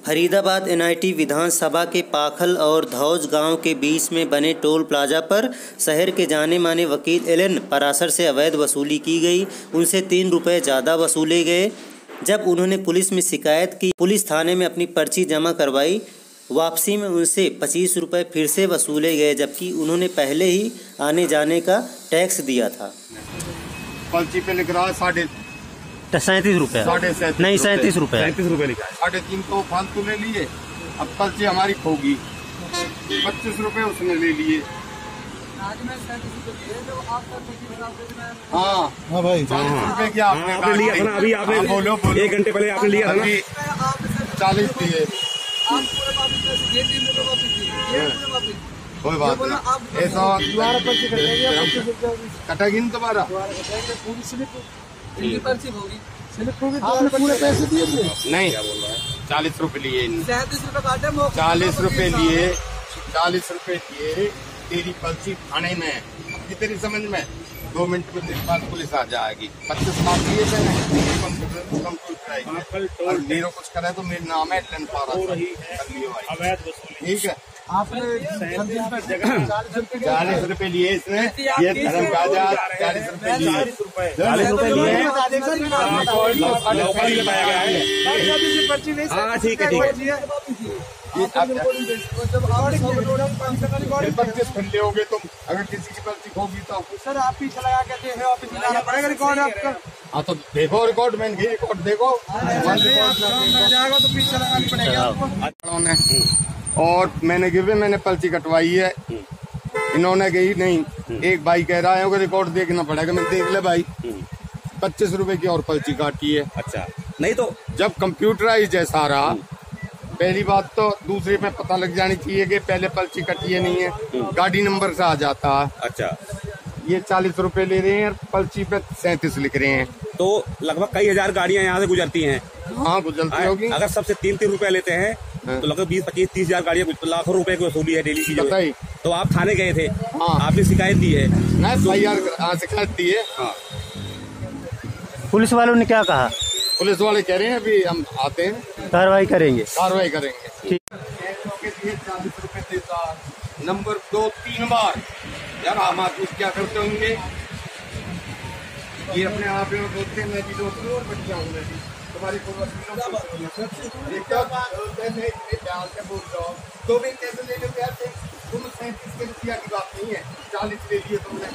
Faridabad NIT विधानसभा के पाखल और धौज गांव के बीच में बने टोल प्लाजा पर शहर के जाने माने वकील एलन परासर से अवैध वसूली की गई। उनसे 3 रुपये ज़्यादा वसूले गए। जब उन्होंने पुलिस में शिकायत की, पुलिस थाने में अपनी पर्ची जमा करवाई। वापसी में उनसे 25 रुपये फिर से वसूले गए, जबकि उन्होंने पहले ही आने जाने का टैक्स दिया था। पर्ची पे लिख रहा है 37 रुपये, नहीं 37 रुपये, 37 रुपये लिखा है। 3.5 तो फालतू ले लिए। अब पर्ची हमारी खोगी, 25 रुपये उसने ले लिए। हाँ भाई, 40 रुपये की आपने लिया था ना? अभी आपने बोलो 1 घंटे पहले आपने लिया था ना? 40 दिए। कोई बात नहीं, ऐसा कटेगी नहीं दोबारा। आपने पूरे पैसे दिए थे? नहीं, 40 रुपए लिए। 40 रुपए लिए, 40 रुपए लिए। तेरी पर्ची थाने में, तेरी समझ में 2 मिनट के बाद पुलिस आ जाएगी। 25 मार्क दिए थे, और मेरे कुछ करे तो मेरा नाम है एलन परासर। ठीक है, आपने 40 रुपए लिए इसने, ये धर्म का 40 रुपए लिए, 40 रुपए लिए। हाँ ठीक है, ठीक है। 25 खंडे हो गए तुम, अगर किसी की पर्ची होगी तो सर आप पीछे लगा के देखो, ऑफिस में लाना पड़ेगा रिकॉर्ड आपका। हाँ तो देखो रिकॉर्ड, मैंने भी रिकॉर्ड देखो, जाएगा तो पीछे लगानी पड़ेगा आपको। और मैंने गिरवे मैंने पर्ची कटवाई है, इन्होंने गई नहीं। एक भाई कह रहा है रिकॉर्ड देखना पड़ेगा। मैं देख ले भाई, 25 रुपए की और पर्ची काटी है। अच्छा, नहीं तो जब कंप्यूटराइज है सारा, पहली बात तो दूसरे पे पता लग जानी चाहिए कि पहले पर्ची कटी है नहीं है, गाड़ी नंबर से आ जाता है। अच्छा, ये 40 रुपए ले रहे हैं, पर्ची पे 37 लिख रहे हैं। तो लगभग कई हजार गाड़ियां यहाँ से गुजरती हैं। हाँ गुजरती होगी। अगर सबसे 3-3 रुपए लेते हैं तो लगभग 20-25-30 हजार गाड़ियां, लाखों रुपए की वसूली है डेली की। तो आप थाने गए थे? हाँ, आपने शिकायत दी है? नहीं, शिकायत दी है। हाँ, पुलिस वालों ने क्या कहा? पुलिस वाले कह रहे हैं अभी हम आते हैं, कार्रवाई करेंगे। ठीक, 40 रुपए देता। नंबर 2-3 बार यार, हम आदमी क्या करते होंगे? ये अपने आप में बोलते हैं मैं भी दोस्त और बच जाऊंगा तुम्हारी तो भी कैसे ले लो यार? तुम 37 के रुपया की बात नहीं है, 40 ले लिए तुमने।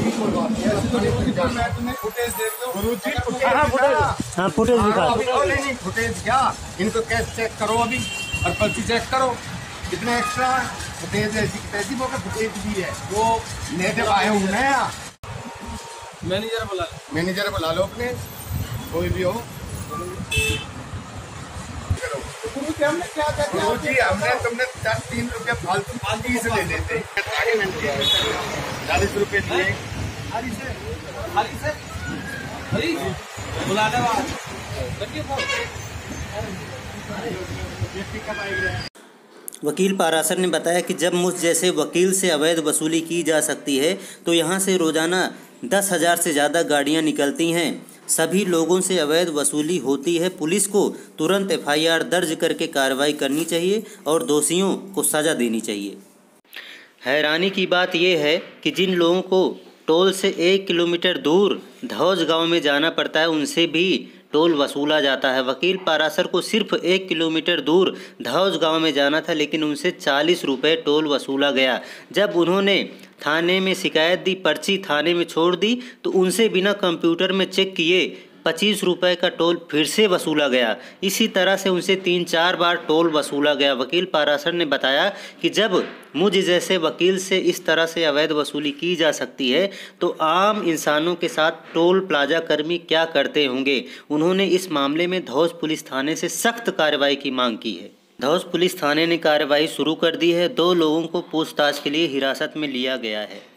मैं तुम्हें फुटेज दे दो। फुटेज दिखा। नहीं फुटेज क्या, इनको कैश चेक करो अभी और पर्ची चेक करो कितने एक्स्ट्रा है। फुटेज ऐसी मौके फुटेज भी है, वो नेटिव आए हुए हैं। मैनेजर बुला लो अपने, कोई भी हो। हमने तुमने 3 रुपये फालतू से ले लेते। 40 रुपये लिए। वकील पारासर ने बताया कि जब मुझ जैसे वकील से अवैध वसूली की जा सकती है तो यहाँ से रोजाना 10,000 से ज़्यादा गाड़ियाँ निकलती हैं। सभी लोगों से अवैध वसूली होती है। पुलिस को तुरंत FIR दर्ज करके कार्रवाई करनी चाहिए और दोषियों को सज़ा देनी चाहिए। हैरानी की बात यह है कि जिन लोगों को टोल से 1 किलोमीटर दूर धौज गांव में जाना पड़ता है, उनसे भी टोल वसूला जाता है। वकील पारासर को सिर्फ 1 किलोमीटर दूर धौज गांव में जाना था, लेकिन उनसे 40 रुपये टोल वसूला गया। जब उन्होंने थाने में शिकायत दी, पर्ची थाने में छोड़ दी, तो उनसे बिना कंप्यूटर में चेक किए 25 रुपये का टोल फिर से वसूला गया। इसी तरह से उनसे 3-4 बार टोल वसूला गया। वकील पारासर ने बताया कि जब मुझ जैसे वकील से इस तरह से अवैध वसूली की जा सकती है तो आम इंसानों के साथ टोल प्लाजा कर्मी क्या करते होंगे। उन्होंने इस मामले में धौज पुलिस थाने से सख्त कार्रवाई की मांग की है। धौज पुलिस थाने ने कार्रवाई शुरू कर दी है। 2 लोगों को पूछताछ के लिए हिरासत में लिया गया है।